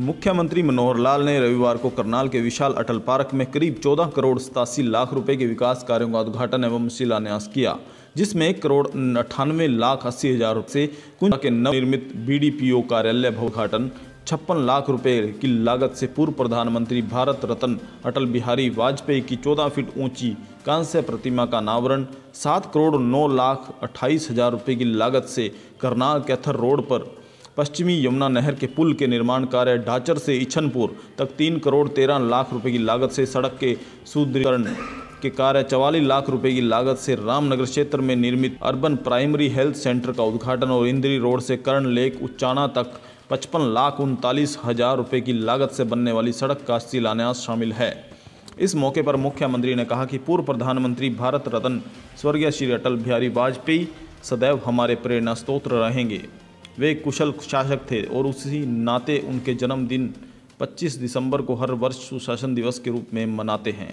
मुख्यमंत्री मनोहर लाल ने रविवार को करनाल के विशाल अटल पार्क में करीब 14 करोड़ 87 लाख रुपए के विकास कार्यों का उद्घाटन एवं शिलान्यास किया, जिसमें 1 करोड़ 98 लाख 80 हजार रुपए से कुंज के नवनिर्मित बीडीपीओ कार्यालय भवन, 56 लाख रुपए की लागत से पूर्व प्रधानमंत्री भारत रत्न अटल बिहारी वाजपेयी की 14 फीट ऊंची कांस्य प्रतिमा का अनावरण, 7 करोड़ 9 लाख 28 हजार रुपए की लागत से करनाल कैथर रोड पर पश्चिमी यमुना नहर के पुल के निर्माण कार्य, डाचर से इछनपुर तक 3 करोड़ 13 लाख रुपए की लागत से सड़क के सुदृढ़ीकरण के कार्य, 44 लाख रुपए की लागत से रामनगर क्षेत्र में निर्मित अर्बन प्राइमरी हेल्थ सेंटर का उद्घाटन और इंदिरी रोड से कर्ण लेक उच्चाना तक 55 लाख 39 हजार रुपए की लागत से बनने वाली सड़क का शिलान्यास शामिल है। इस मौके पर मुख्यमंत्री ने कहा कि पूर्व प्रधानमंत्री भारत रत्न स्वर्गीय श्री अटल बिहारी वाजपेयी सदैव हमारे प्रेरणा स्रोत रहेंगे। वे कुशल शासक थे और उसी नाते उनके जन्मदिन 25 दिसंबर को हर वर्ष सुशासन दिवस के रूप में मनाते हैं।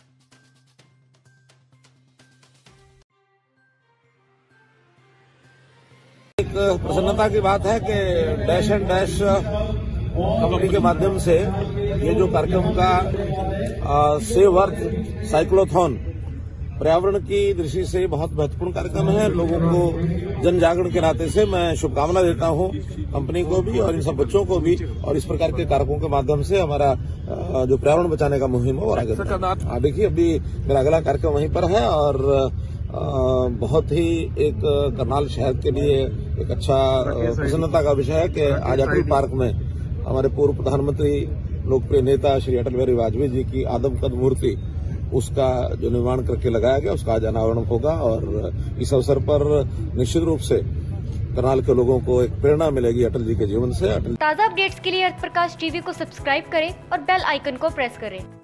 एक प्रसन्नता की बात है कि डैश एंड डैश कंपनी के माध्यम से ये जो कार्यक्रम का सेव अर्थ साइक्लोथॉन पर्यावरण की दृष्टि से बहुत महत्वपूर्ण कार्यक्रम है। लोगों को जन जागरण के नाते से मैं शुभकामना देता हूं कंपनी को भी और इन सब बच्चों को भी, और इस प्रकार के कारकों के माध्यम से हमारा जो पर्यावरण बचाने का मुहिम है वो आगे बढ़े। देखिए, अभी मेरा अगला कार्यक्रम वहीं पर है और बहुत ही एक करनाल शहर के लिए एक अच्छा प्रसन्नता का विषय है कि आज अटल पार्क में हमारे पूर्व प्रधानमंत्री लोकप्रिय नेता श्री अटल बिहारी वाजपेयी जी की आदमकद मूर्ति, उसका जो निर्माण करके लगाया गया, उसका आज अनावरण होगा और इस अवसर पर निश्चित रूप से करनाल के लोगों को एक प्रेरणा मिलेगी अटल जी के जीवन से। ताज़ा अपडेट्स के लिए अर्थ प्रकाश टीवी को सब्सक्राइब करें और बेल आइकन को प्रेस करें।